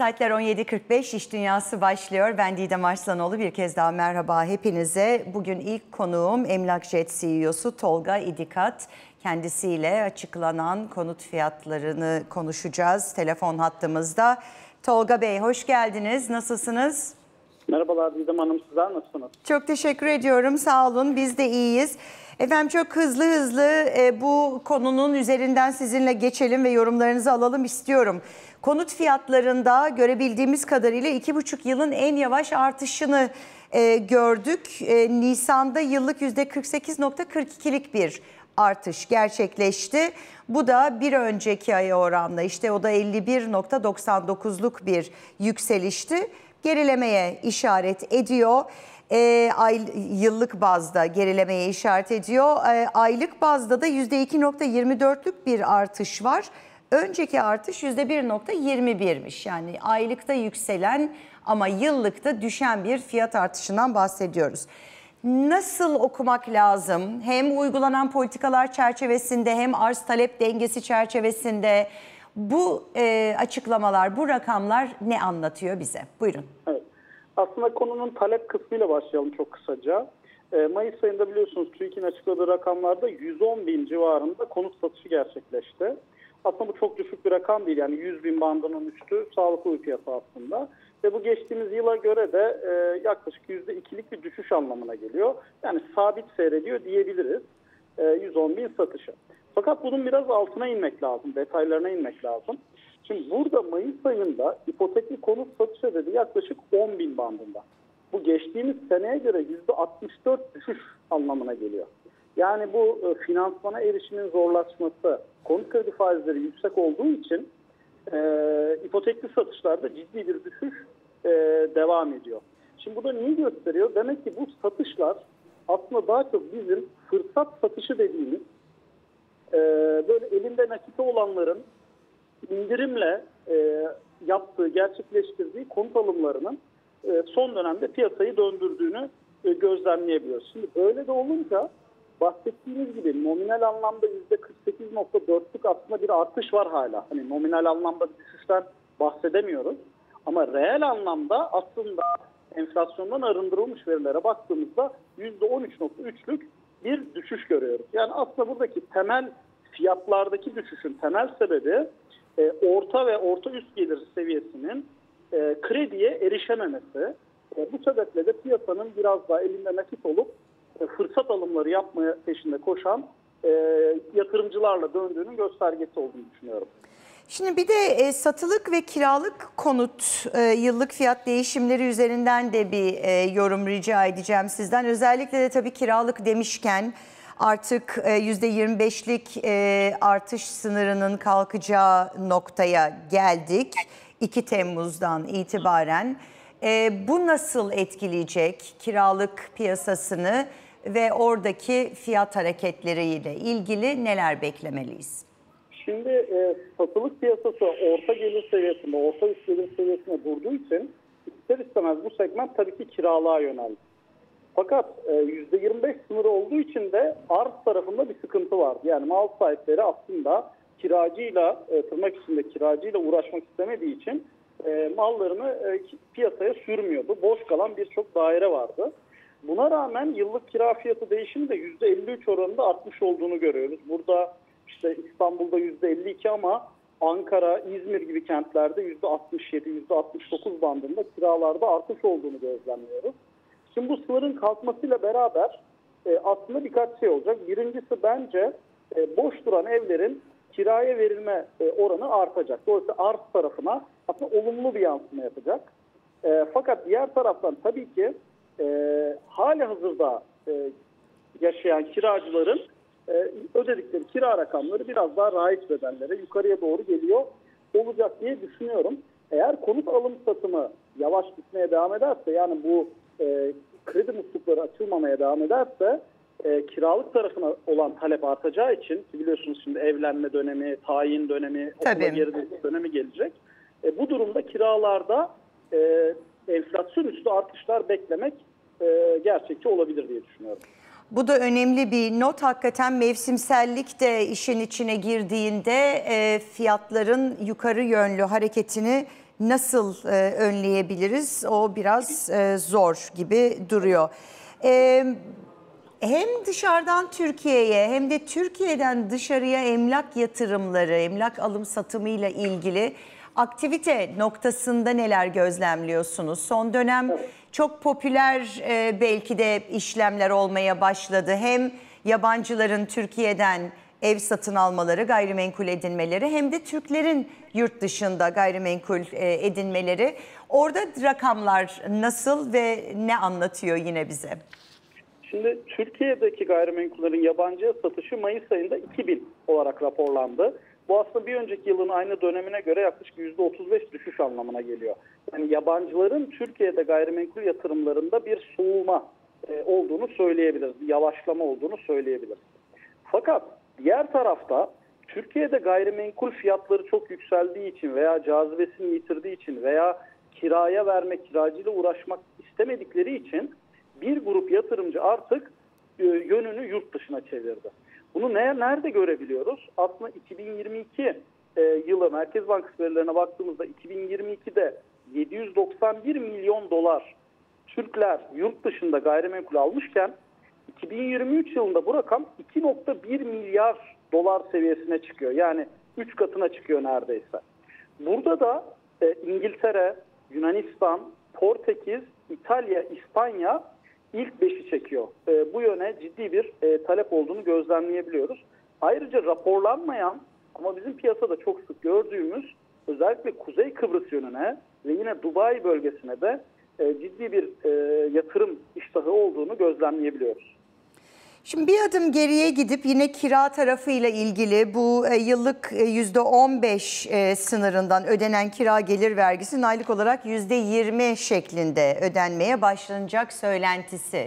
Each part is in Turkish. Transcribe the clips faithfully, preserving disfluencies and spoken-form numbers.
Saatler on yedi kırk beş, İş Dünyası başlıyor. Ben Didem Arslanoğlu, bir kez daha merhaba hepinize. Bugün ilk konuğum Emlakjet C E O'su Tolga İdikat. Kendisiyle açıklanan konut fiyatlarını konuşacağız telefon hattımızda. Tolga Bey, hoş geldiniz. Nasılsınız? Merhabalar Didem Hanım, sizler nasılsınız? Çok teşekkür ediyorum, sağ olun. Biz de iyiyiz. Efendim çok hızlı hızlı e, bu konunun üzerinden sizinle geçelim ve yorumlarınızı alalım istiyorum. Konut fiyatlarında görebildiğimiz kadarıyla iki buçuk yılın en yavaş artışını e, gördük. E, Nisan'da yıllık yüzde kırk sekiz nokta kırk ikilik bir artış gerçekleşti. Bu da bir önceki aya oranla işte o da elli bir nokta doksan dokuzluk bir yükselişti. Gerilemeye işaret ediyor. E, ay, yıllık bazda gerilemeye işaret ediyor. E, aylık bazda da yüzde iki nokta yirmi dörtlük bir artış var. Önceki artış yüzde bir nokta yirmi birmiş. Yani aylıkta yükselen ama yıllıkta düşen bir fiyat artışından bahsediyoruz. Nasıl okumak lazım? Hem uygulanan politikalar çerçevesinde hem arz talep dengesi çerçevesinde bu e, açıklamalar, bu rakamlar ne anlatıyor bize? Buyurun. Evet. Aslında konunun talep kısmıyla başlayalım çok kısaca. E, Mayıs ayında biliyorsunuz TÜİK'in açıkladığı rakamlarda yüz on bin civarında konut satışı gerçekleşti. Aslında bu çok düşük bir rakam değil. Yani yüz bin bandının üstü sağlıklı bir piyasa aslında. Ve bu geçtiğimiz yıla göre de e, yaklaşık yüzde ikilik bir düşüş anlamına geliyor. Yani sabit seyrediyor diyebiliriz e, yüz on bin satışı. Fakat bunun biraz altına inmek lazım, detaylarına inmek lazım. Şimdi burada Mayıs ayında ipotekli konut satışı dedi yaklaşık on bin bandında. Bu geçtiğimiz seneye göre yüzde altmış dört düşüş anlamına geliyor. Yani bu e, finansmana erişimin zorlaşması, konut kredi faizleri yüksek olduğu için e, ipotekli satışlarda ciddi bir düşüş e, devam ediyor. Şimdi bu da neyi gösteriyor? Demek ki bu satışlar aslında daha çok bizim fırsat satışı dediğimiz e, böyle elinde nakiti olanların indirimle e, yaptığı, gerçekleştirdiği konut alımlarının e, son dönemde piyasayı döndürdüğünü e, gözlemleyebiliyoruz. Şimdi böyle de olunca bahsettiğimiz gibi nominal anlamda yüzde kırk sekiz nokta dörtlük aslında bir artış var hala. Hani nominal anlamda bir düşüşten bahsedemiyoruz. Ama reel anlamda aslında enflasyondan arındırılmış verilere baktığımızda yüzde on üç nokta üçlük bir düşüş görüyoruz. Yani aslında buradaki temel fiyatlardaki düşüşün temel sebebi e, orta ve orta üst gelir seviyesinin e, krediye erişememesi. E, bu sebeple de piyasanın biraz daha elinde nakit olup e, fırsat alımları yapmaya peşinde koşan e, yatırımcılarla döndüğünün göstergesi olduğunu düşünüyorum. Şimdi bir de e, satılık ve kiralık konut e, yıllık fiyat değişimleri üzerinden de bir e, yorum rica edeceğim sizden. Özellikle de tabii kiralık demişken artık e, yüzde yirmi beşlik e, artış sınırının kalkacağı noktaya geldik iki Temmuz'dan itibaren. E, bu nasıl etkileyecek kiralık piyasasını ve oradaki fiyat hareketleriyle ilgili neler beklemeliyiz? Şimdi e, satılık piyasası orta gelir seviyesinde, orta üst gelir seviyesinde durduğu için ister istemez bu segment tabii ki kiralığa yöneldi. Fakat e, yüzde yirmi beş sınırı olduğu için de arz tarafında bir sıkıntı vardı. Yani mal sahipleri aslında kiracıyla, e, tırnak içinde kiracıyla uğraşmak istemediği için e, mallarını e, piyasaya sürmüyordu. Boş kalan birçok daire vardı. Buna rağmen yıllık kira fiyatı değişimi de yüzde elli üç oranında artmış olduğunu görüyoruz. Burada İşte İstanbul'da yüzde elli iki ama Ankara, İzmir gibi kentlerde yüzde altmış yedi, yüzde altmış dokuz bandında kiralarda artış olduğunu gözlemliyoruz. Şimdi bu sınırın kalkmasıyla beraber e, aslında birkaç şey olacak. Birincisi bence e, boş duran evlerin kiraya verilme e, oranı artacak. Dolayısıyla arz tarafına aslında olumlu bir yansıma yapacak. E, fakat diğer taraftan tabii ki e, hali hazırda e, yaşayan kiracıların Ee, ödedikleri kira rakamları biraz daha raiç bedellere yukarıya doğru geliyor olacak diye düşünüyorum. Eğer konut alım satımı yavaş gitmeye devam ederse, yani bu e, kredi muslukları açılmamaya devam ederse e, kiralık tarafına olan talep artacağı için, biliyorsunuz şimdi evlenme dönemi, tayin dönemi, okula geri dönemi gelecek. E, bu durumda kiralarda e, enflasyon üstü artışlar beklemek e, gerçekçi olabilir diye düşünüyorum. Bu da önemli bir not. Hakikaten mevsimsellik de işin içine girdiğinde e, fiyatların yukarı yönlü hareketini nasıl e, önleyebiliriz? O biraz e, zor gibi duruyor. E, hem dışarıdan Türkiye'ye hem de Türkiye'den dışarıya emlak yatırımları, emlak alım satımıyla ilgili aktivite noktasında neler gözlemliyorsunuz? Son dönem çok popüler e, belki de işlemler olmaya başladı. Hem yabancıların Türkiye'den ev satın almaları, gayrimenkul edinmeleri hem de Türklerin yurt dışında gayrimenkul e, edinmeleri. Orada rakamlar nasıl ve ne anlatıyor yine bize? Şimdi Türkiye'deki gayrimenkullerin yabancıya satışı Mayıs ayında iki bin olarak raporlandı. Bu aslında bir önceki yılın aynı dönemine göre yaklaşık yüzde otuz beş düşüş anlamına geliyor. Yani yabancıların Türkiye'de gayrimenkul yatırımlarında bir soğuma e, olduğunu söyleyebiliriz. Bir yavaşlama olduğunu söyleyebiliriz. Fakat diğer tarafta Türkiye'de gayrimenkul fiyatları çok yükseldiği için veya cazibesini yitirdiği için veya kiraya vermek, kiracıyla uğraşmak istemedikleri için bir grup yatırımcı artık e, yönünü yurt dışına çevirdi. Bunu ne, nerede görebiliyoruz? Aslında iki bin yirmi iki e, yılı Merkez Bankası verilerine baktığımızda iki bin yirmi ikide yedi yüz doksan bir milyon dolar Türkler yurt dışında gayrimenkul almışken iki bin yirmi üç yılında bu rakam iki nokta bir milyar dolar seviyesine çıkıyor. Yani üç katına çıkıyor neredeyse. Burada da e, İngiltere, Yunanistan, Portekiz, İtalya, İspanya ilk beşi çekiyor. E, bu yöne ciddi bir e, talep olduğunu gözlemleyebiliyoruz. Ayrıca raporlanmayan ama bizim piyasada çok sık gördüğümüz özellikle Kuzey Kıbrıs yönüne ve yine Dubai bölgesine de e, ciddi bir e, yatırım iştahı olduğunu gözlemleyebiliyoruz. Şimdi bir adım geriye gidip yine kira tarafıyla ilgili bu yıllık yüzde on beş sınırından ödenen kira gelir vergisinin aylık olarak yüzde yirmi şeklinde ödenmeye başlanacak söylentisi.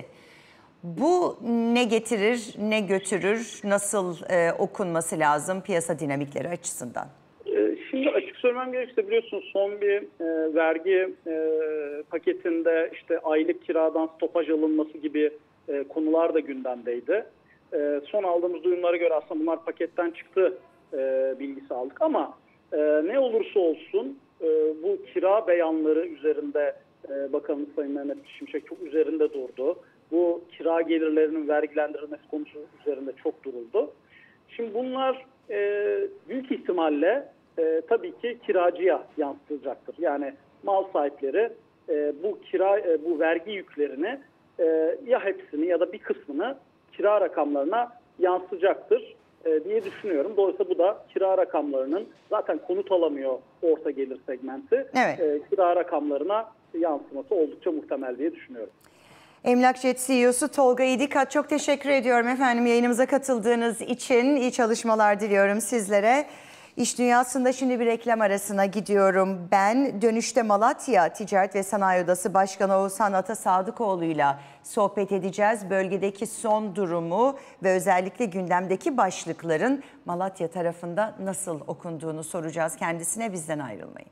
Bu ne getirir, ne götürür, nasıl e, okunması lazım piyasa dinamikleri açısından? Şimdi açık söylemem gerekirse biliyorsunuz son bir e, vergi e, paketinde işte aylık kiradan stopaj alınması gibi e, konular da gündemdeydi. E, son aldığımız duyumlara göre aslında bunlar paketten çıktı e, bilgisi aldık ama e, ne olursa olsun e, bu kira beyanları üzerinde e, Bakanımız Sayın Mehmet Şimşek çok üzerinde durdu. Bu kira gelirlerinin vergilendirilmesi konusu üzerinde çok duruldu. Şimdi bunlar e, büyük ihtimalle e, tabii ki kiracıya yansıtacaktır. Yani mal sahipleri e, bu kira e, bu vergi yüklerini e, ya hepsini ya da bir kısmını kira rakamlarına yansıtacaktır e, diye düşünüyorum. Dolayısıyla bu da kira rakamlarının zaten konut alamıyor orta gelir segmenti. Evet. E, kira rakamlarına yansıması oldukça muhtemel diye düşünüyorum. Emlakjet C E O'su Tolga İdikat, çok teşekkür ediyorum efendim yayınımıza katıldığınız için. İyi çalışmalar diliyorum sizlere. İş Dünyası'nda şimdi bir reklam arasına gidiyorum. Ben dönüşte Malatya Ticaret ve Sanayi Odası Başkanı Oğuzhan Atasadıkoğlu'yla sohbet edeceğiz. Bölgedeki son durumu ve özellikle gündemdeki başlıkların Malatya tarafında nasıl okunduğunu soracağız kendisine. Bizden ayrılmayın.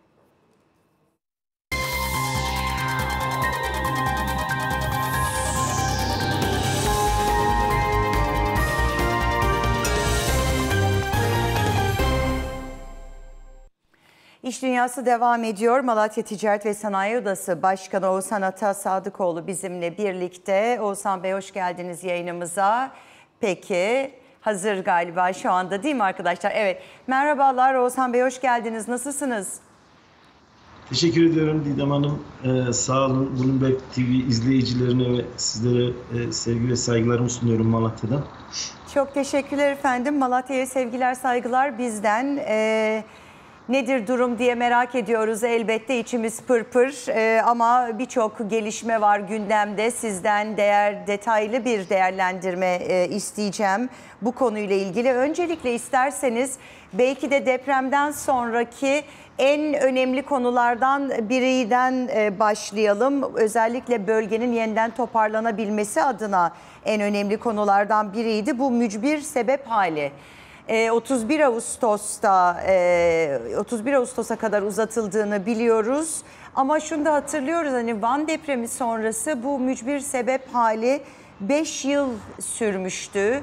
İş Dünyası devam ediyor. Malatya Ticaret ve Sanayi Odası Başkanı Oğuzhan Atasadıkoğlu bizimle birlikte. Oğuzhan Bey, hoş geldiniz yayınımıza. Peki, hazır galiba şu anda değil mi arkadaşlar? Evet, merhabalar Oğuzhan Bey, hoş geldiniz. Nasılsınız? Teşekkür ediyorum Didem Hanım. Ee, sağ olun. Bloomberg T V izleyicilerine ve sizlere e, sevgi ve saygılarımı sunuyorum Malatya'dan. Çok teşekkürler efendim. Malatya'ya sevgiler, saygılar bizden. Ee, Nedir durum diye merak ediyoruz, elbette içimiz pırpır ee, ama birçok gelişme var gündemde. Sizden değer detaylı bir değerlendirme e, isteyeceğim bu konuyla ilgili. Öncelikle isterseniz belki de depremden sonraki en önemli konulardan birinden e, başlayalım. Özellikle bölgenin yeniden toparlanabilmesi adına en önemli konulardan biriydi bu mücbir sebep hali. otuz bir Ağustos'ta otuz bir Ağustos'a kadar uzatıldığını biliyoruz. Ama şunu da hatırlıyoruz, hani Van depremi sonrası bu mücbir sebep hali beş yıl sürmüştü.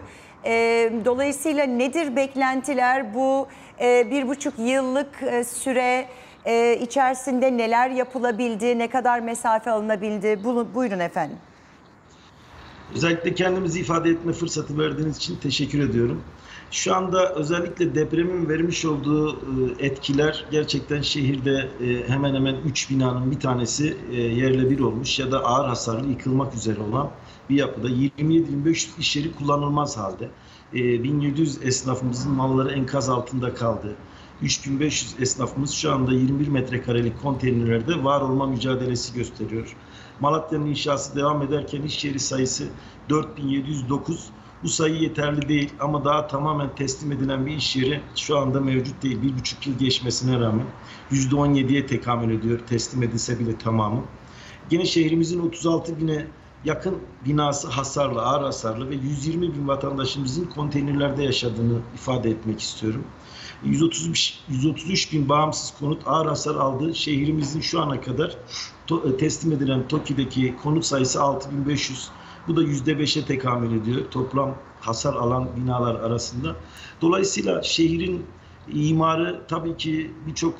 Dolayısıyla nedir beklentiler, bu bir buçuk yıllık süre e, içerisinde neler yapılabildi, ne kadar mesafe alınabildi? Bu, buyurun efendim. Özellikle kendimizi ifade etme fırsatı verdiğiniz için teşekkür ediyorum. Şu anda özellikle depremin vermiş olduğu etkiler gerçekten şehirde hemen hemen üç binanın bir tanesi yerle bir olmuş ya da ağır hasarlı yıkılmak üzere olan bir yapıda. yirmi yedi bin beş yüz iş yeri kullanılmaz halde. bin yedi yüz esnafımızın malları enkaz altında kaldı. üç bin beş yüz esnafımız şu anda yirmi bir metrekarelik konteynerlerde var olma mücadelesi gösteriyor. Malatya'nın inşası devam ederken iş yeri sayısı dört bin yedi yüz dokuz. Bu sayı yeterli değil ama daha tamamen teslim edilen bir iş yeri şu anda mevcut değil. Bir buçuk yıl geçmesine rağmen yüzde on yediye tekamül ediyor teslim edilse bile tamamı. Yine şehrimizin otuz altı bine yakın binası hasarlı, ağır hasarlı ve yüz yirmi bin vatandaşımızın konteynerlerde yaşadığını ifade etmek istiyorum. yüz otuz üç bin bağımsız konut ağır hasar aldı. Şehrimizin şu ana kadar teslim edilen TOKİ'deki konut sayısı altı bin beş yüz. Bu da yüzde beşe tekamül ediyor toplam hasar alan binalar arasında. Dolayısıyla şehrin imarı tabii ki birçok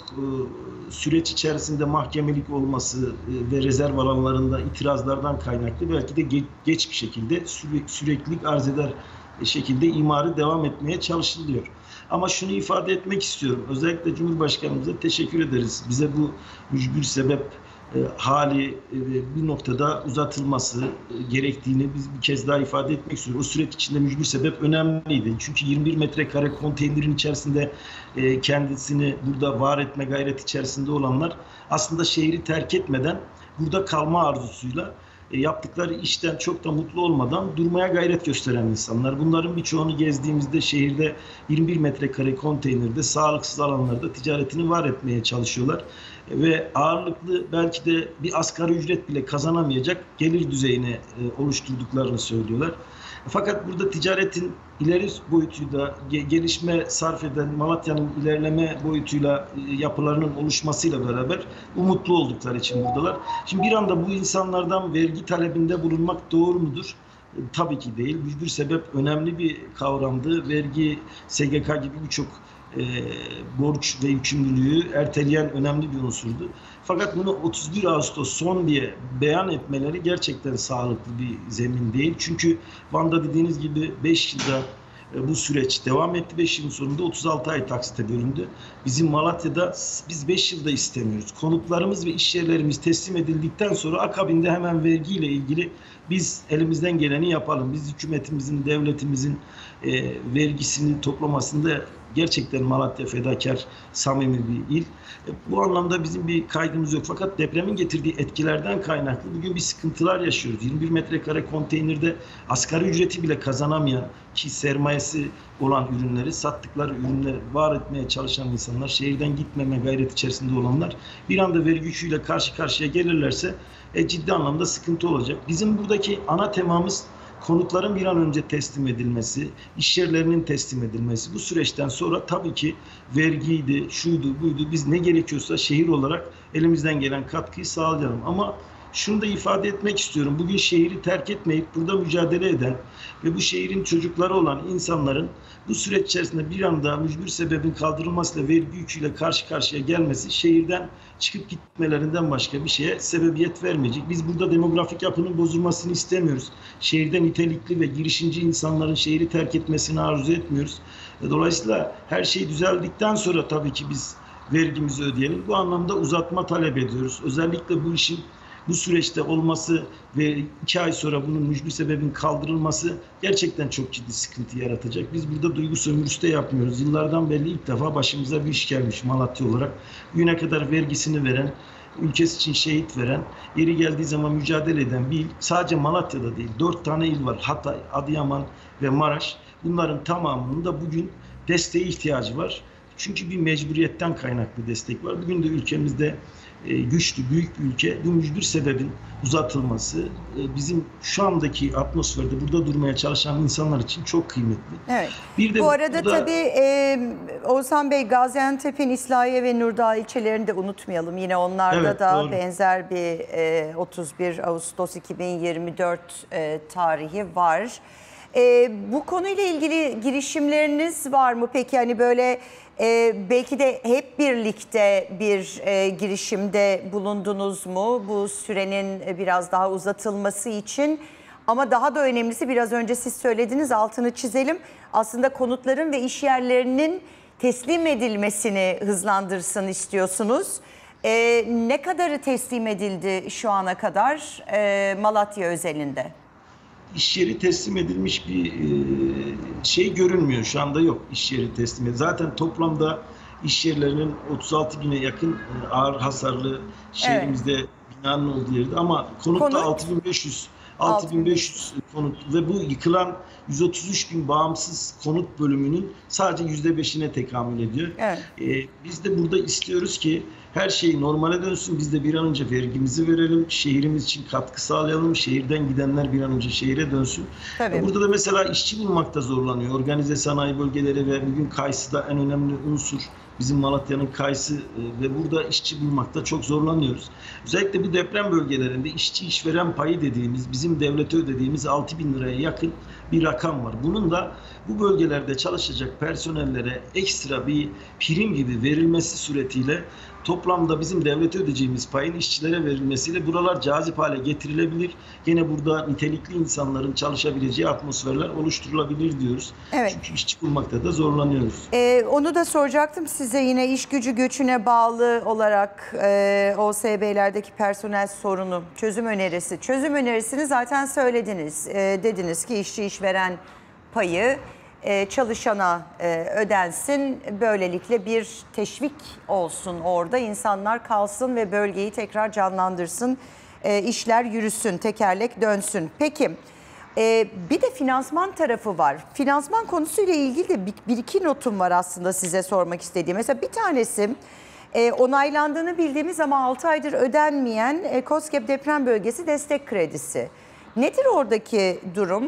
süreç içerisinde mahkemelik olması ve rezerv alanlarında itirazlardan kaynaklı belki de geç bir şekilde süreklilik arz eder şekilde imarı devam etmeye çalışılıyor. Ama şunu ifade etmek istiyorum. Özellikle Cumhurbaşkanımıza teşekkür ederiz. Bize bu mücbir sebep e, hali e, bir noktada uzatılması e, gerektiğini biz bir kez daha ifade etmek istiyoruz. O süreç içinde mücbir sebep önemliydi. Çünkü yirmi bir metrekare konteynerin içerisinde e, kendisini burada var etme gayreti içerisinde olanlar aslında şehri terk etmeden burada kalma arzusuyla yaptıkları işten çok da mutlu olmadan durmaya gayret gösteren insanlar. Bunların birçoğunu gezdiğimizde şehirde yirmi bir metrekare konteynerde sağlıksız alanlarda ticaretini var etmeye çalışıyorlar. Ve ağırlıklı belki de bir asgari ücret bile kazanamayacak gelir düzeyine oluşturduklarını söylüyorlar. Fakat burada ticaretin ileri boyutuyla gelişme sarf eden Malatya'nın ilerleme boyutuyla yapılarının oluşmasıyla beraber umutlu oldukları için buradalar. Şimdi bir anda bu insanlardan vergi talebinde bulunmak doğru mudur? Tabii ki değil. Mücbir sebep önemli bir kavramdı. Vergi, S G K gibi birçok e, borç ve yükümlülüğü erteleyen önemli bir unsurdu. Fakat bunu otuz bir Ağustos son diye beyan etmeleri gerçekten sağlıklı bir zemin değil. Çünkü Van'da dediğiniz gibi beş yılda e, bu süreç devam etti. beş yılın sonunda otuz altı ay taksite bölündü. Bizim Malatya'da biz beş yılda istemiyoruz. Konutlarımız ve iş yerlerimiz teslim edildikten sonra akabinde hemen vergiyle ilgili biz elimizden geleni yapalım. Biz hükümetimizin, devletimizin e, vergisini toplamasında gerçekten Malatya fedakar, samimi bir il. Bu anlamda bizim bir kaygımız yok. Fakat depremin getirdiği etkilerden kaynaklı bugün bir sıkıntılar yaşıyoruz. yirmi bir metrekare konteynerde asgari ücreti bile kazanamayan ki sermayesi olan ürünleri, sattıkları ürünleri var etmeye çalışan insanlar, şehirden gitmeme gayret içerisinde olanlar bir anda vergi yüküyle karşı karşıya gelirlerse e, ciddi anlamda sıkıntı olacak. Bizim buradaki ana temamız konutların bir an önce teslim edilmesi, iş yerlerinin teslim edilmesi. Bu süreçten sonra tabii ki vergiydi, şuydu, buydu. Biz ne gerekiyorsa şehir olarak elimizden gelen katkıyı sağlayalım. Ama şunu da ifade etmek istiyorum. Bugün şehri terk etmeyip burada mücadele eden ve bu şehrin çocukları olan insanların bu süreç içerisinde bir anda mücbir sebebin kaldırılmasıyla vergi yüküyle karşı karşıya gelmesi şehirden çıkıp gitmelerinden başka bir şeye sebebiyet vermeyecek. Biz burada demografik yapının bozulmasını istemiyoruz. Şehirde nitelikli ve girişimci insanların şehri terk etmesini arzu etmiyoruz. Dolayısıyla her şey düzeldikten sonra tabii ki biz vergimizi ödeyelim. Bu anlamda uzatma talep ediyoruz. Özellikle bu işin bu süreçte olması ve iki ay sonra bunun mücbir sebebin kaldırılması gerçekten çok ciddi sıkıntı yaratacak. Biz burada duygu sömürüsü de yapmıyoruz. Yıllardan beri ilk defa başımıza bir iş gelmiş Malatya olarak. Bugüne kadar vergisini veren, ülkesi için şehit veren, yeri geldiği zaman mücadele eden bir il. Sadece Malatya'da değil, dört tane il var. Hatay, Adıyaman ve Maraş. Bunların tamamının da bugün desteğe ihtiyacı var. Çünkü bir mecburiyetten kaynaklı destek var. Bugün de ülkemizde güçlü, büyük bir ülke. Bu mücbir sebebin uzatılması bizim şu andaki atmosferde burada durmaya çalışan insanlar için çok kıymetli. Evet. Bir de bu arada burada... tabii e, Oğuzhan Bey, Gaziantep'in İslahiye ve Nurdağ ilçelerini de unutmayalım. Yine onlarda evet, da doğru. benzer bir e, otuz bir Ağustos iki bin yirmi dört e, tarihi var. E, bu konuyla ilgili girişimleriniz var mı peki? Hani böyle Ee, belki de hep birlikte bir e, girişimde bulundunuz mu bu sürenin biraz daha uzatılması için? Ama daha da önemlisi, biraz önce siz söylediniz, altını çizelim. Aslında konutların ve iş yerlerinin teslim edilmesini hızlandırsın istiyorsunuz. Ee, ne kadarı teslim edildi şu ana kadar e, Malatya özelinde? İş yeri teslim edilmiş bir şey görünmüyor. Şu anda yok iş yeri teslim edilmiş. Zaten toplamda iş yerlerinin otuz altı bine yakın ağır hasarlı şehrimizde evet. binanın olduğu yerde. Ama konutta Konut? altı bin beş yüz altı bin beş yüz konut ve bu yıkılan yüz otuz üç bin bağımsız konut bölümünün sadece yüzde beşine tekamül ediyor. Evet. Ee, biz de burada istiyoruz ki her şey normale dönsün. Biz de bir an önce vergimizi verelim. Şehrimiz için katkı sağlayalım. Şehirden gidenler bir an önce şehire dönsün. Tabii. Burada da mesela işçi bulmakta zorlanıyor. Organize sanayi bölgeleri ve bugün Kayısı'da en önemli unsur bizim Malatya'nın Kayısı ve burada işçi bulmakta çok zorlanıyoruz. Özellikle bu deprem bölgelerinde işçi işveren payı dediğimiz, bizim devlete ödediğimiz altı bin liraya yakın bir rakam var. Bunun da bu bölgelerde çalışacak personellere ekstra bir prim gibi verilmesi suretiyle toplamda bizim devlete ödeyeceğimiz payın işçilere verilmesiyle buralar cazip hale getirilebilir. Gene burada nitelikli insanların çalışabileceği atmosferler oluşturulabilir diyoruz. Evet. Çünkü işçi bulmakta da zorlanıyoruz. Ee, onu da soracaktım size, yine iş gücü göçüne bağlı olarak e, O S B'lerdeki personel sorunu, çözüm önerisi. Çözüm önerisini zaten söylediniz. E, dediniz ki işçi işveren payı Ee, çalışana e, ödensin. Böylelikle bir teşvik olsun orada. İnsanlar kalsın ve bölgeyi tekrar canlandırsın. E, işler yürüsün, tekerlek dönsün. Peki e, bir de finansman tarafı var. Finansman konusuyla ilgili de bir, bir iki notum var aslında size sormak istediğim. Mesela bir tanesi e, onaylandığını bildiğimiz ama altı aydır ödenmeyen e, KOSGEB deprem bölgesi destek kredisi. Nedir oradaki durum?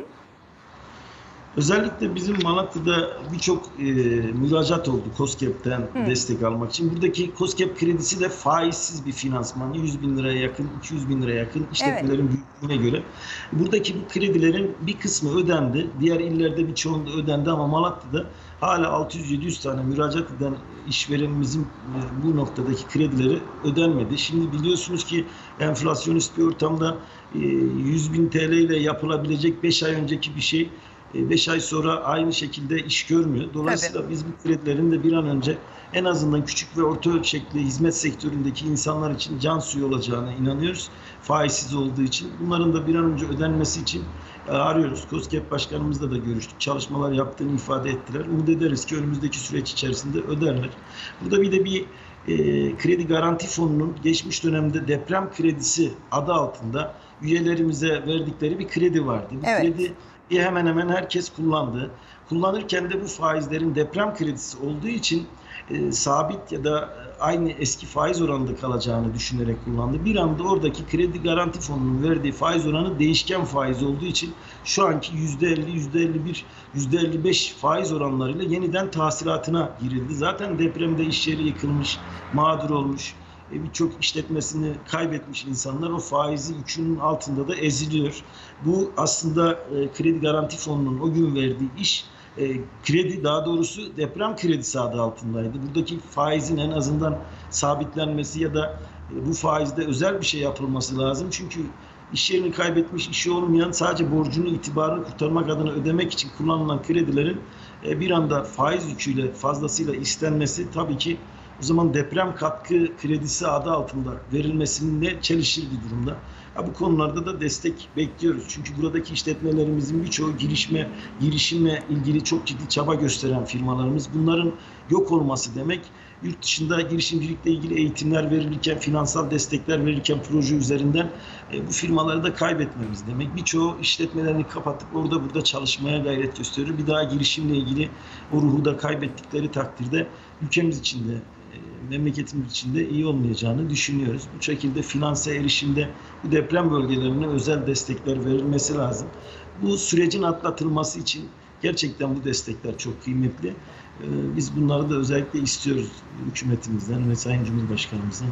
Özellikle bizim Malatya'da birçok e, müracaat oldu KOSGEB'ten Hı. destek almak için. Buradaki KOSGEB kredisi de faizsiz bir finansman. yüz bin liraya yakın, iki yüz bin liraya yakın işletmelerin evet. büyüklüğüne göre. Buradaki bu kredilerin bir kısmı ödendi. Diğer illerde birçoğunda ödendi ama Malatya'da hala altı yüz yedi yüz tane müracaat eden işverenimizin e, bu noktadaki kredileri ödenmedi. Şimdi biliyorsunuz ki enflasyonist bir ortamda e, yüz bin T L ile yapılabilecek beş ay önceki bir şey beş ay sonra aynı şekilde iş görmüyor. Dolayısıyla Tabii. biz bu kredilerin de bir an önce en azından küçük ve orta ölçekli hizmet sektöründeki insanlar için can suyu olacağına inanıyoruz. Faizsiz olduğu için. Bunların da bir an önce ödenmesi için arıyoruz. KOSGEB Başkanımızla da görüştük. Çalışmalar yaptığını ifade ettiler. Umut ederiz ki önümüzdeki süreç içerisinde öderler. Burada bir de bir e, kredi garanti fonunun geçmiş dönemde deprem kredisi adı altında üyelerimize verdikleri bir kredi vardı. Bu evet. kredi hemen hemen herkes kullandı. Kullanırken de bu faizlerin deprem kredisi olduğu için e, sabit ya da aynı eski faiz oranında kalacağını düşünerek kullandı. Bir anda oradaki kredi garanti fonunun verdiği faiz oranı değişken faiz olduğu için şu anki yüzde elli, yüzde elli bir, yüzde elli beş faiz oranlarıyla yeniden tahsilatına girildi. Zaten depremde iş yeri yıkılmış, mağdur olmuş, birçok işletmesini kaybetmiş insanlar o faizi yükünün altında da eziliyor. Bu aslında e, kredi garanti fonunun o gün verdiği iş e, kredi, daha doğrusu deprem kredisi adı altındaydı. Buradaki faizin en azından sabitlenmesi ya da e, bu faizde özel bir şey yapılması lazım. Çünkü iş yerini kaybetmiş, işi olmayan, sadece borcunu, itibarını kurtarmak adına ödemek için kullanılan kredilerin e, bir anda faiz yüküyle fazlasıyla istenmesi tabii ki o zaman deprem katkı kredisi adı altında verilmesine çelişir bir durumda. Ya bu konularda da destek bekliyoruz. Çünkü buradaki işletmelerimizin birçoğu girişme, girişimle ilgili çok ciddi çaba gösteren firmalarımız. Bunların yok olması demek, yurt dışında girişimcilikle ilgili eğitimler verilirken, finansal destekler verilirken proje üzerinden e, bu firmaları da kaybetmemiz demek. Birçoğu işletmelerini kapatıp orada burada çalışmaya gayret gösteriyor. Bir daha girişimle ilgili o ruhu da kaybettikleri takdirde ülkemiz için de memleketimiz için de iyi olmayacağını düşünüyoruz. Bu şekilde finanse erişimde bu deprem bölgelerine özel destekler verilmesi lazım. Bu sürecin atlatılması için gerçekten bu destekler çok kıymetli. Biz bunları da özellikle istiyoruz hükümetimizden ve Sayın Cumhurbaşkanımızdan.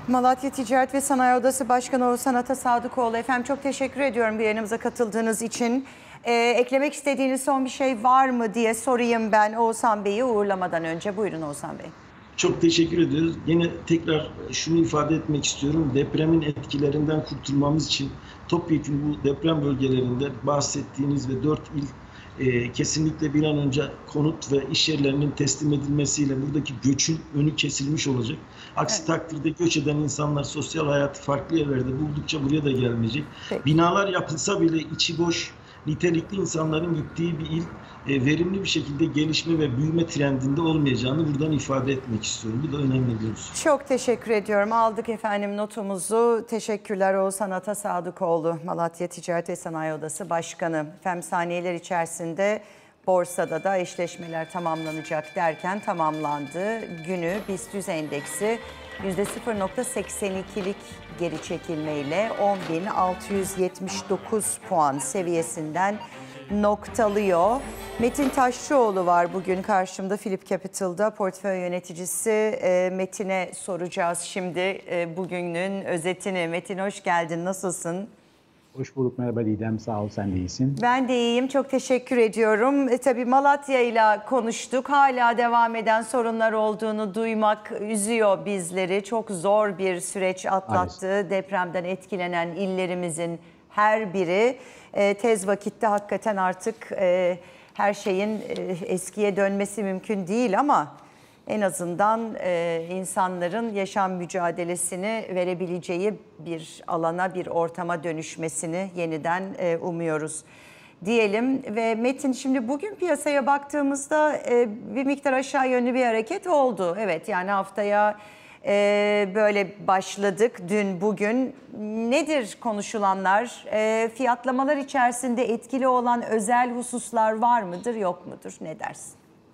Malatya Ticaret ve Sanayi Odası Başkanı Oğuzhan Atasadıkoğlu. Efendim çok teşekkür ediyorum bu yayınımıza katıldığınız için. Ee, eklemek istediğiniz son bir şey var mı diye sorayım ben Oğuzhan Bey'i uğurlamadan önce. Buyurun Oğuzhan Bey. Çok teşekkür ediyoruz. Yine tekrar şunu ifade etmek istiyorum. Depremin etkilerinden kurtulmamız için topyekun bu deprem bölgelerinde bahsettiğiniz ve dört il e, kesinlikle bir an önce konut ve iş yerlerinin teslim edilmesiyle buradaki göçün önü kesilmiş olacak. Aksi evet. takdirde göç eden insanlar sosyal hayatı farklı yerlerde buldukça buraya da gelmeyecek. Peki. Binalar yapılsa bile içi boş, nitelikli insanların gittiği bir il e, verimli bir şekilde gelişme ve büyüme trendinde olmayacağını buradan ifade etmek istiyorum. Bu da önemli bir husus. Çok teşekkür ediyorum. Aldık efendim notumuzu. Teşekkürler Oğuzhan Atasadıkoğlu, Malatya Ticaret ve Sanayi Odası Başkanı. Efendim saniyeler içerisinde borsada da eşleşmeler tamamlanacak derken tamamlandı. Günü BIST yüz endeksi yüzde sıfır virgül seksen ikilik geri çekilmeyle on bin altı yüz yetmiş dokuz puan seviyesinden noktalıyor. Metin Taşçıoğlu var bugün karşımda Phillip Capital'da portföy yöneticisi. E, Metin'e soracağız şimdi e, bugünün özetini. Metin hoş geldin, nasılsın? Hoş bulduk, merhaba Didem, sağ ol, sen de iyisin. Ben de iyiyim, çok teşekkür ediyorum. E, tabii Malatya ile konuştuk, hala devam eden sorunlar olduğunu duymak üzüyor bizleri. Çok zor bir süreç atlattı Maalesef. Depremden etkilenen illerimizin her biri. E, tez vakitte hakikaten artık e, her şeyin e, eskiye dönmesi mümkün değil ama en azından e, insanların yaşam mücadelesini verebileceği bir alana, bir ortama dönüşmesini yeniden e, umuyoruz diyelim. Ve Metin, şimdi bugün piyasaya baktığımızda e, bir miktar aşağı yönlü bir hareket oldu. Evet, yani haftaya e, böyle başladık dün bugün. Nedir konuşulanlar? E, fiyatlamalar içerisinde etkili olan özel hususlar var mıdır, yok mudur? Ne dersin?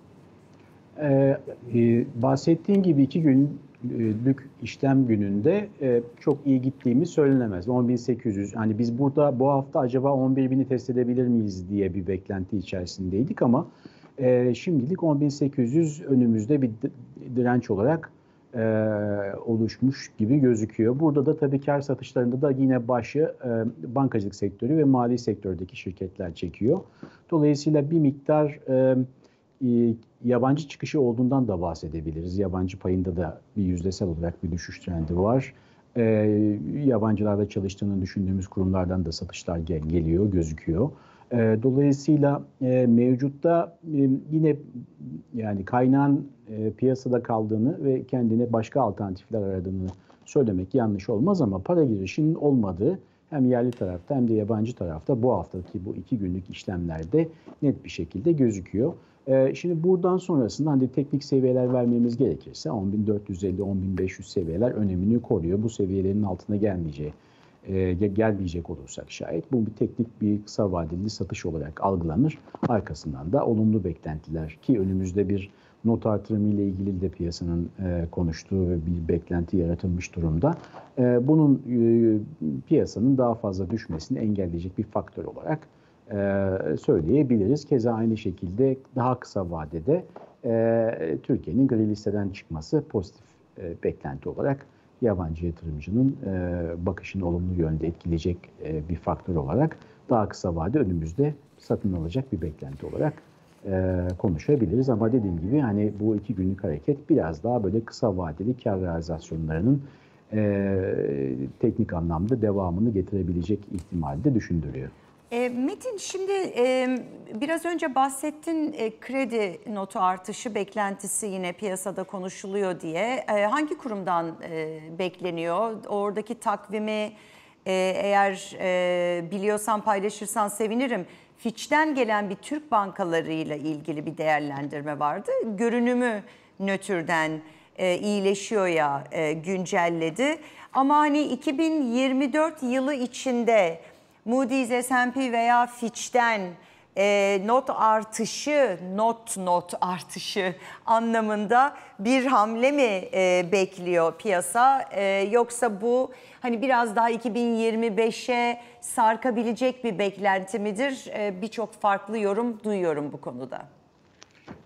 Ee, e, bahsettiğin gibi iki günlük işlem gününde e, çok iyi gittiğimiz söylenemez. on bin sekiz yüz, hani biz burada bu hafta acaba on bir bini test edebilir miyiz diye bir beklenti içerisindeydik ama e, şimdilik on bin sekiz yüz önümüzde bir direnç olarak e, oluşmuş gibi gözüküyor. Burada da tabii kar satışlarında da yine başı e, bankacılık sektörü ve mali sektördeki şirketler çekiyor. Dolayısıyla bir miktar e, yabancı çıkışı olduğundan da bahsedebiliriz. Yabancı payında da bir yüzdesel olarak bir düşüş trendi var. Ee, yabancılarda çalıştığını düşündüğümüz kurumlardan da satışlar gel geliyor, gözüküyor. Ee, dolayısıyla e, mevcutta e, yine yani kaynağın e, piyasada kaldığını ve kendine başka alternatifler aradığını söylemek yanlış olmaz ama para girişinin olmadığı hem yerli tarafta hem de yabancı tarafta bu haftaki bu iki günlük işlemlerde net bir şekilde gözüküyor. Şimdi buradan sonrasında hani teknik seviyeler vermemiz gerekirse on bin dört yüz elli on bin beş yüz seviyeler önemini koruyor. Bu seviyelerin altına gelmeyeceği, gelmeyecek olursak şayet bu bir teknik bir kısa vadeli satış olarak algılanır. Arkasından da olumlu beklentiler ki önümüzde bir not artırımı ile ilgili de piyasanın konuştuğu ve bir beklenti yaratılmış durumda. Bunun piyasanın daha fazla düşmesini engelleyecek bir faktör olarak söyleyebiliriz. Keza aynı şekilde daha kısa vadede e, Türkiye'nin gri listeden çıkması pozitif e, beklenti olarak yabancı yatırımcının e, bakışını olumlu yönde etkileyecek e, bir faktör olarak daha kısa vade önümüzde satın alacak bir beklenti olarak e, konuşabiliriz. Ama dediğim gibi hani bu iki günlük hareket biraz daha böyle kısa vadeli kar realizasyonlarının e, teknik anlamda devamını getirebilecek ihtimali de düşündürüyor. E, Metin, şimdi e, biraz önce bahsettin e, kredi notu artışı beklentisi yine piyasada konuşuluyor diye. E, hangi kurumdan e, bekleniyor? Oradaki takvimi e, eğer e, biliyorsan paylaşırsan sevinirim. Fitch'ten gelen bir Türk bankalarıyla ilgili bir değerlendirme vardı. Görünümü nötrden e, iyileşiyor ya e, güncelledi. Ama hani iki bin yirmi dört yılı içinde Moody's, S and P veya Fitch'ten e, not artışı, not not artışı anlamında bir hamle mi e, bekliyor piyasa? E, yoksa bu hani biraz daha iki bin yirmi beşe sarkabilecek bir beklenti midir? E, Birçok farklı yorum duyuyorum bu konuda.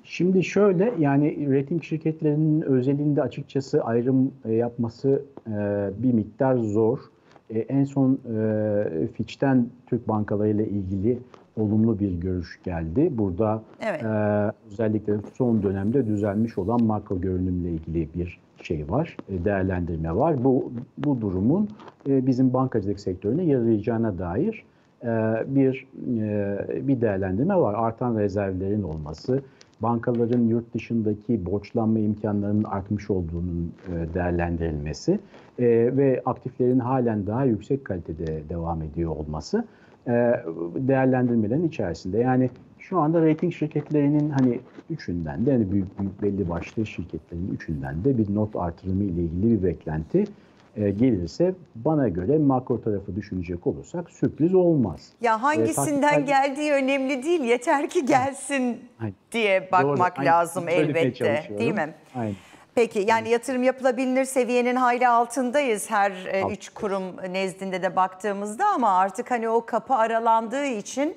Şimdi şöyle, yani rating şirketlerinin özelinde açıkçası ayrım e, yapması e, bir miktar zor. E, en son e, Fitch'ten Türk bankalarıyla ilgili olumlu bir görüş geldi. Burada Evet. e, özellikle son dönemde düzelmiş olan makro görünümle ilgili bir şey var, e, değerlendirme var. Bu bu durumun e, bizim bankacılık sektörüne yarayacağına dair e, bir e, bir değerlendirme var. Artan rezervlerin olması, bankaların yurt dışındaki borçlanma imkanlarının artmış olduğunun e, değerlendirilmesi e, ve aktiflerin halen daha yüksek kalitede devam ediyor olması e, değerlendirmelerin içerisinde. Yani şu anda rating şirketlerinin hani üçünden de, yani büyük büyük belli başlı şirketlerin üçünden de bir not artırımı ile ilgili bir beklenti e, gelirse, bana göre makro tarafı düşünecek olursak sürpriz olmaz. Ya hangisinden E, geldiği önemli değil, yeter ki gelsin Aynen. diye bakmak Doğru, lazım aynen. Söylemeye elbette, çalışıyorum. değil mi? Aynen. Peki, yani yatırım yapılabilir seviyenin hayli altındayız her e, Alt. üç kurum nezdinde de baktığımızda, ama artık hani o kapı aralandığı için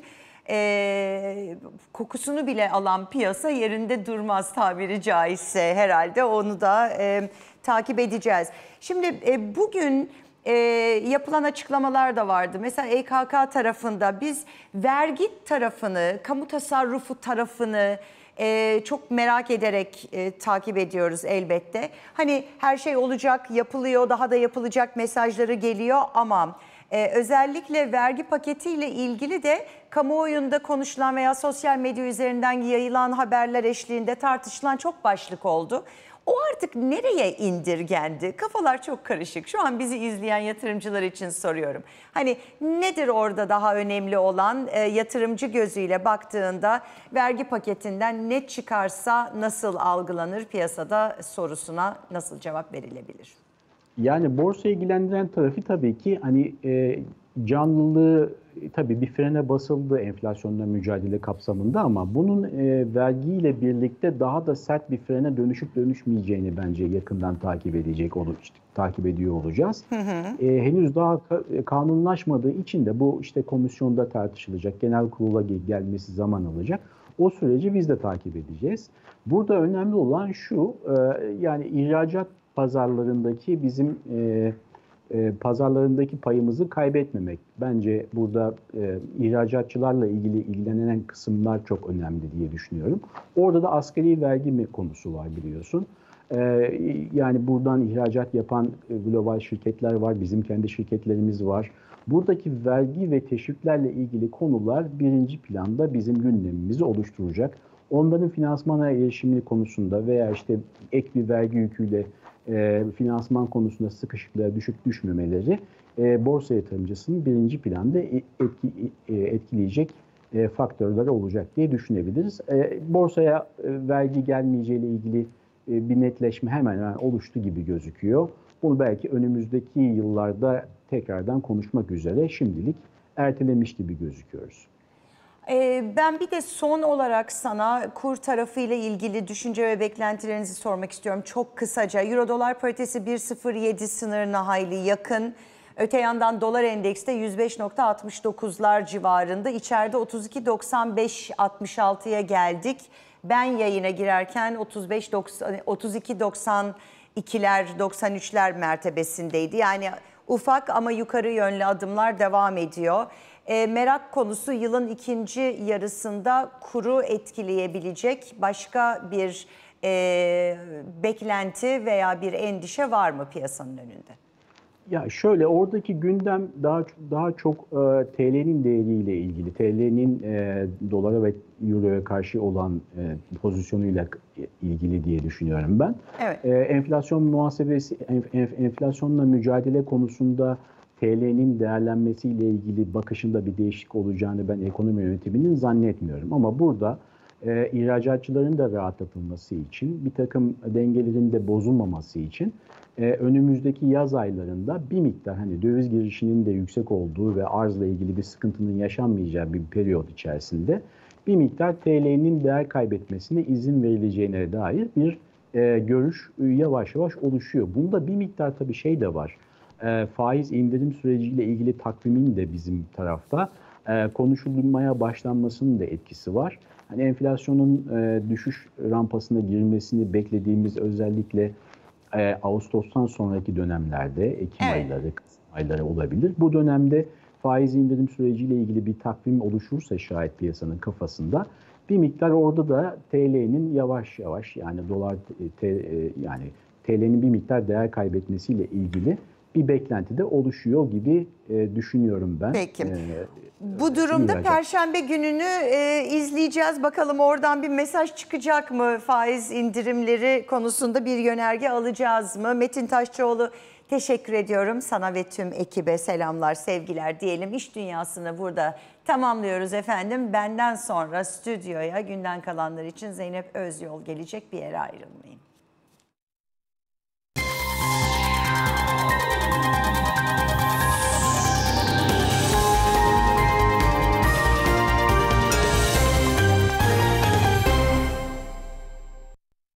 e, kokusunu bile alan piyasa yerinde durmaz tabiri caizse, herhalde onu da e, takip edeceğiz. Şimdi e, bugün e, yapılan açıklamalar da vardı. Mesela E K K tarafında biz vergi tarafını, kamu tasarrufu tarafını Ee, çok merak ederek e, takip ediyoruz elbette. Hani her şey olacak, yapılıyor, daha da yapılacak mesajları geliyor, ama e, özellikle vergi paketiyle ilgili de kamuoyunda konuşulan veya sosyal medya üzerinden yayılan haberler eşliğinde tartışılan çok başlık oldu. O artık nereye indirgendi? Kafalar çok karışık. Şu an bizi izleyen yatırımcılar için soruyorum. Hani nedir orada daha önemli olan, e, yatırımcı gözüyle baktığında vergi paketinden ne çıkarsa nasıl algılanır piyasada sorusuna nasıl cevap verilebilir? Yani borsa ilgilendiren tarafı tabii ki hani e, canlılığı, tabii bir frene basıldı enflasyonla mücadele kapsamında, ama bunun e, vergiyle birlikte daha da sert bir frene dönüşüp dönüşmeyeceğini bence yakından takip edecek olup takip ediyor olacağız. Hı hı. E, henüz daha ka- kanunlaşmadığı için de bu işte komisyonda tartışılacak, genel kurula gelmesi zaman alacak. O süreci biz de takip edeceğiz. Burada önemli olan şu, e, yani ihracat pazarlarındaki bizim e, e, pazarlarındaki payımızı kaybetmemek. Bence burada e, ihracatçılarla ilgili ilgilenen kısımlar çok önemli diye düşünüyorum. Orada da asgari vergi mi konusu var, biliyorsun. E, yani buradan ihracat yapan e, global şirketler var, bizim kendi şirketlerimiz var. Buradaki vergi ve teşviklerle ilgili konular birinci planda bizim gündemimizi oluşturacak. Onların finansmana erişimi konusunda veya işte ek bir vergi yüküyle e, finansman konusunda sıkışıklığa düşüp düşmemeleri e, borsa yatırımcısının birinci planda etki, e, etkileyecek e, faktörler olacak diye düşünebiliriz. E, borsaya e, vergi gelmeyeceğiyle ilgili e, bir netleşme hemen hemen oluştu gibi gözüküyor. Bunu belki önümüzdeki yıllarda tekrardan konuşmak üzere şimdilik ertelemiş gibi gözüküyoruz. Ben bir de son olarak sana kur tarafı ile ilgili düşünce ve beklentilerinizi sormak istiyorum. Çok kısaca, Euro dolar paritesi bir nokta sıfır yedi sınırına hayli yakın. Öte yandan dolar endekste yüz beş nokta altmış dokuzlar civarında. İçeride otuz iki doksan beş altmış altıya geldik. Ben yayına girerken otuz beş doksan otuz iki doksan ikiler doksan üçler mertebesindeydi. Yani ufak ama yukarı yönlü adımlar devam ediyor. E, merak konusu, yılın ikinci yarısında kuru etkileyebilecek başka bir e, beklenti veya bir endişe var mı piyasanın önünde? Ya şöyle, oradaki gündem daha daha çok e, T L'nin değeriyle ilgili, T L'nin e, dolara ve euroya karşı olan e, pozisyonuyla ilgili diye düşünüyorum ben. Evet. E, enflasyon muhasebesi, enf, enf, enflasyonla mücadele konusunda T L'nin değerlenmesiyle ilgili bakışında bir değişiklik olacağını ben ekonomi yönetiminin zannetmiyorum. Ama burada e, ihracatçıların da rahatlatılması için, bir takım dengelerin de bozulmaması için e, önümüzdeki yaz aylarında bir miktar hani döviz girişinin de yüksek olduğu ve arzla ilgili bir sıkıntının yaşanmayacağı bir periyot içerisinde bir miktar T L'nin değer kaybetmesine izin verileceğine dair bir e, görüş yavaş yavaş oluşuyor. Bunda bir miktar tabii şey de var. E, faiz indirim süreciyle ilgili takvimin de bizim tarafta e, konuşulmaya başlanmasının da etkisi var. Hani enflasyonun e, düşüş rampasına girmesini beklediğimiz özellikle e, Ağustos'tan sonraki dönemlerde, Ekim Evet. ayları, Kasım ayları olabilir. Bu dönemde faiz indirim süreciyle ilgili bir takvim oluşursa şayet piyasanın kafasında bir miktar orada da T L'nin yavaş yavaş yani dolar te, yani T L'nin bir miktar değer kaybetmesiyle ilgili bir beklenti de oluşuyor gibi e, düşünüyorum ben. Peki. E, Bu durumda ihracat. Perşembe gününü e, izleyeceğiz. Bakalım oradan bir mesaj çıkacak mı? Faiz indirimleri konusunda bir yönerge alacağız mı? Metin Taşçıoğlu, teşekkür ediyorum. Sana ve tüm ekibe selamlar, sevgiler diyelim. İş dünyasını burada tamamlıyoruz efendim. Benden sonra stüdyoya günden kalanlar için Zeynep Özyol gelecek, bir yere ayrılmayın.